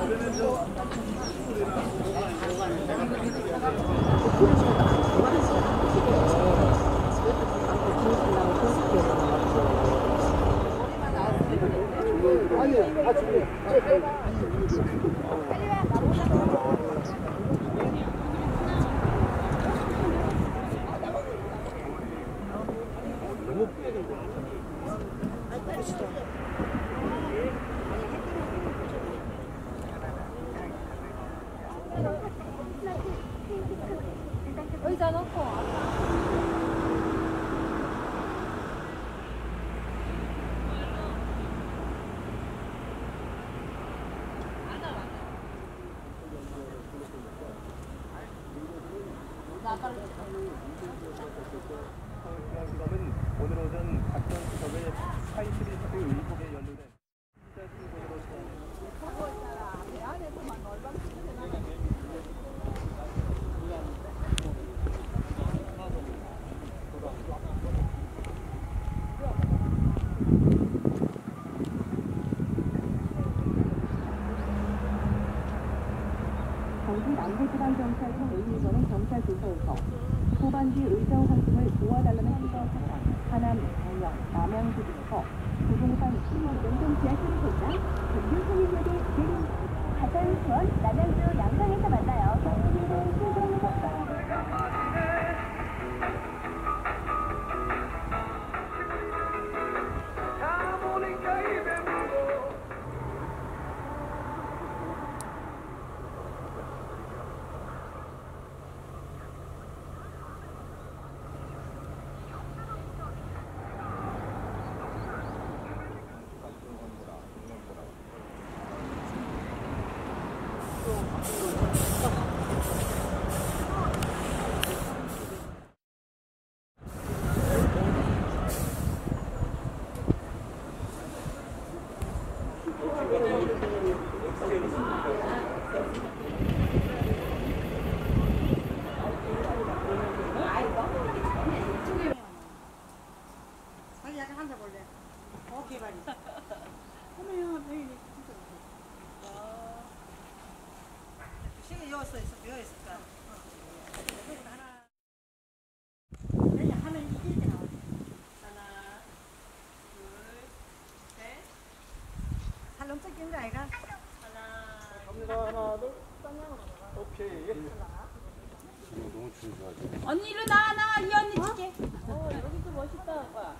의자 놓고 오늘 오전 박전 수석의 사이트리 협회 의복에 연루된 경기 남부지방경찰청 의무서는 경찰조사에서 후반기 의정 활동을 도와달라는 시각 사건, 하남, 광양, 남양주 등에서 부동산 연동 지하철을 통한 경기 통일역에 내립니다. 가장 수원, 남양주, 양산에서 만나요. 하나, 둘, 오케이. 너무 준수하지. 언니 일로 나와 이 언니 찍게. 여기도 멋있다 아빠.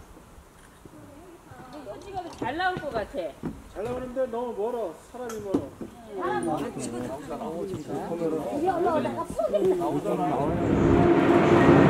이거 찍으면 잘 나올 것 같아. 잘 나오는데 너무 멀어. 사람이 멀어. 사람 멀어. 나오잖아.